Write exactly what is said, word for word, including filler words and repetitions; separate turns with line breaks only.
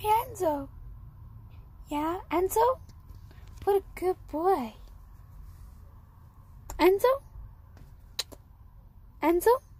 Hey, Enzo. Yeah, Enzo? What a good boy. Enzo? Enzo?